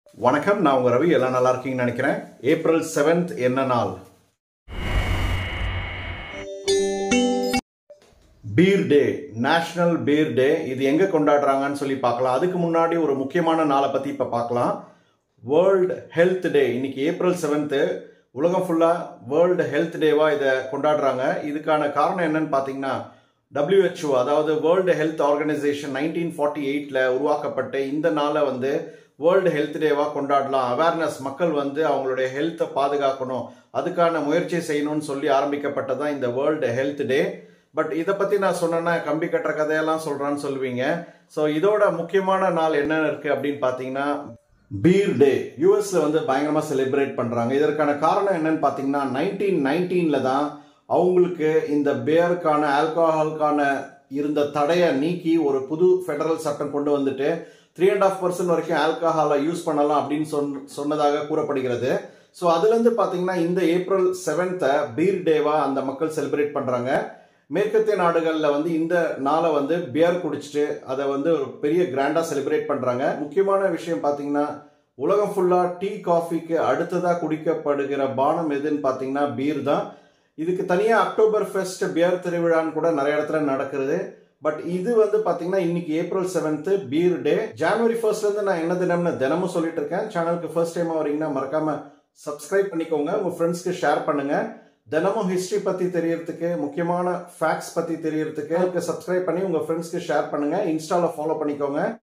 வணக்கம், நான் உங்க ரவி. எல்லாம் நல்லா இருக்கீங்கன்னு நினைக்கிறேன். ஏப்ரல் 7th என்ன நாள்? Beer day, national beer day. இது எங்க கொண்டாடுறாங்கன்னு சொல்லி பார்க்கலாம். அதுக்கு முன்னாடி ஒரு முக்கியமான நாளை பத்தி இப்ப பார்க்கலாம். World health day. இன்னைக்கு ஏப்ரல் 7th உலகம் ஃபுல்லா வேர்ல்டு ஹெல்த் டேவா இதை கொண்டாடுறாங்க. இதுக்கான காரணம் என்னன்னு பாத்தீங்கன்னா, WHO அதாவது வேர்ல்டு ஹெல்த் ஆர்கனைசேஷன் 1948ல உருவாக்கப்பட்ட இந்த நாளை வேர்ல்டு ஹெல்த் டேவா கொண்டாடலாம். அவேர்னஸ், மக்கள் அவங்களுடைய ஹெல்த்தை பாதுகாக்கணும், அதுக்கான முயற்சி செய்யணும்னு சொல்லி ஆரம்பிக்கப்பட்டதான் இந்த வேர்ல்டு ஹெல்த் டே. பட் இதை பத்தி நான் சொன்னேன்னா கம்பி கட்டுற கதையெல்லாம் சொல்றான்னு சொல்லுவீங்க. ஸோ இதோட முக்கியமான நாள் என்ன இருக்கு அப்படின்னு பாத்தீங்கன்னா பீர் டே. யூஎஸ்ல பயங்கரமா செலிப்ரேட் பண்றாங்க. இதற்கான காரணம் என்னன்னு பாத்தீங்கன்னா 1919ல தான் அவங்களுக்கு இந்த பியருக்கான ஆல்கஹாலுக்கான இருந்த தடையை நீக்கி ஒரு புது ஃபெடரல் சட்டம் கொண்டு வந்துட்டு 3.5% வரைக்கும் ஆல்கஹாலை யூஸ் பண்ணலாம் அப்படின்னு சொன்னதாக கூறப்படுகிறது. ஸோ அதுல இருந்து பாத்தீங்கன்னா இந்த ஏப்ரல் 7th பீர் டேவா அந்த மக்கள் செலிப்ரேட் பண்றாங்க. மேற்கத்திய நாடுகள்ல இந்த நாளை பியர் குடிச்சிட்டு அதை ஒரு பெரிய கிராண்டா செலிப்ரேட் பண்றாங்க. முக்கியமான விஷயம் பாத்தீங்கன்னா உலகம் ஃபுல்லா டீ காஃபிக்கு அடுத்ததா குடிக்கப்படுகிற பானம் எதுன்னு பாத்தீங்கன்னா பீர் தான். இதுக்கு தனியா அக்டோபர் ஃபெஸ்ட் பியர் திருவிழான்னு கூட நிறைய இடத்துல நடக்கிறது. பட் இது பாத்தீங்கன்னா இன்னைக்கு ஏப்ரல் 7th பீர் டே. ஜனவரி 1st இருந்து நான் என்ன தினம்னு தினமும் சொல்லிட்டு இருக்கேன். சேனலுக்கு ஃபர்ஸ்ட் டைமா வரீங்கன்னா மறக்காம சப்ஸ்கிரைப் பண்ணிக்கோங்க, உங்க ஃப்ரெண்ட்ஸ்க்கு ஷேர் பண்ணுங்க. தினமும் ஹிஸ்டரி பத்தி தெரியறதுக்கு, முக்கியமான ஃபேக்ட்ஸ் பத்தி தெரியறதுக்கு சப்ஸ்கிரைப் பண்ணி உங்க ஃப்ரெண்ட்ஸ்க்கு ஷேர் பண்ணுங்க. இன்ஸ்டால ஃபாலோ பண்ணிக்கோங்க.